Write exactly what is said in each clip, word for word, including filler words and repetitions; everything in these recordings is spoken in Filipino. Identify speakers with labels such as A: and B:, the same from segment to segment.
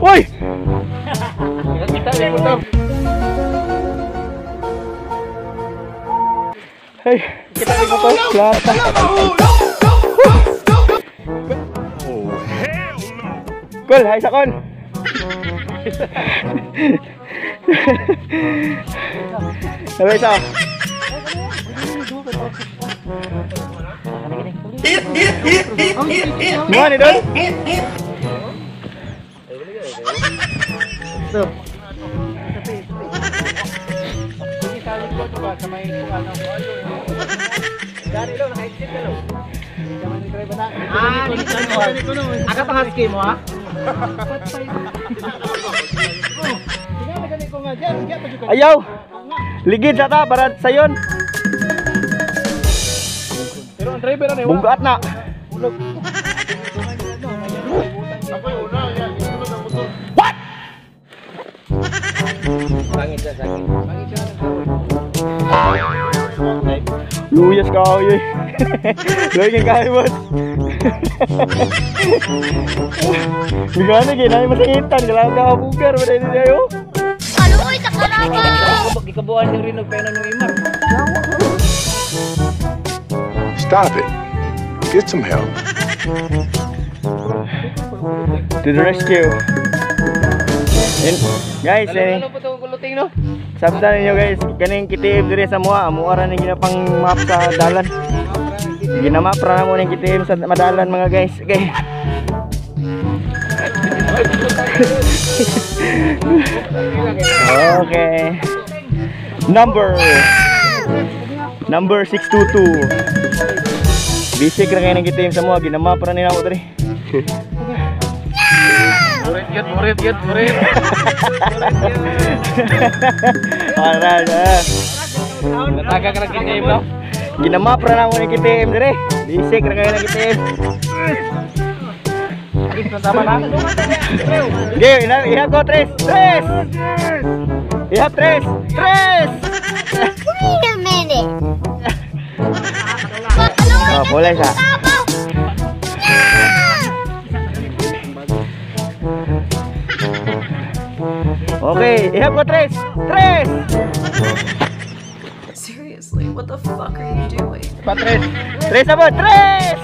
A: Woi.
B: Kita lihat.
A: Hey, kita lihat foto. Kelihatan. Kol, hai sa Kol. Sabay sa. Mua ni Don. Stop.
B: Ah, agak pang-husky mo ha?
A: Ayaw. Ligid sa ta para sayon.
B: Pero ang driver na
A: Bunggat na. What?
B: Pangit siya, sakit. Pangit siya ng karoon.
A: Luyas ka ako yun. Luyas ka kayo, boss. Bigyan na gina, masakitan. Kailangan ka kabugar. Wala yun tayo.
C: Ano mo, isa ka lang ba?
B: Ikabuhan yung rinog pa yun ng imar.
D: Stop it. Get some help.
A: To the rescue. And, guys, eh,
B: Ano po ito kuluting no?
A: sabta ninyo guys, kaning kitib diri sa mua, mua ra ning ginapang map sa dalan. Ginamap ra na mo ning kitib sa madalan mga guys. Okay. Okay. Number Number six two two. Bisik ra kay ning kitib sa mua, ginamap ra ni namo diri.
B: Murid yun, murid yun, murid.
A: Alright,
B: Nataga ka lang kinayim no?
A: ginamap ra na mo ning kitib diri. Bisik ra kay ning kitib.
B: Tama na?
A: Okay, ina- ihap ko, tres! Tres! Ihap, tres! Tres!
C: Wait a minute.
A: Oh, boleh siya. Okay, ihap ko, tres! Tres!
E: Seriously, what the fuck are you doing?
A: Pa, tres! Tres abot, tres!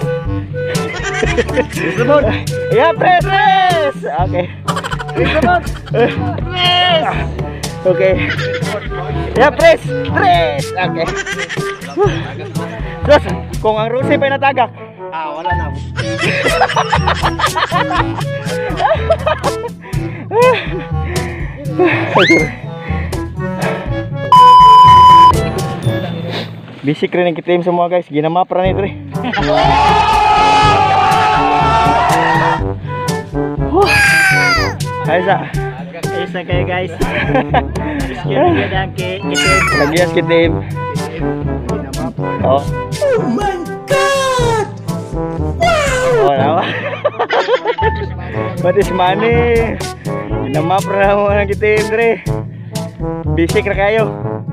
A: Sabot! Ihap, tres! Tres! Okay. Tres abot! Tres! Okay. Ihap, tres! Tres! Okay. Terus, kung ang Rusi pa natagak.
B: Ah, wala na. Bisik rin ang kitim semua guys. Ginamap ra ni dre. Hai sa. Isa kayo guys. Lagias kitim. Oh.
E: Oh my god!
A: Oh, nawa. What is money? Ginamap ra mo ang kitim dre. Bisik ra kayo.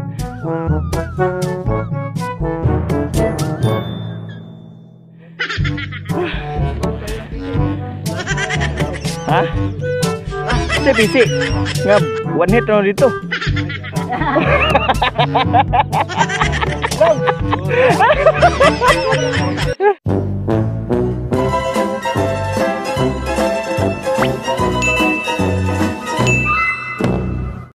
A: Hah? Kasi busy. Nga, one hit na dito.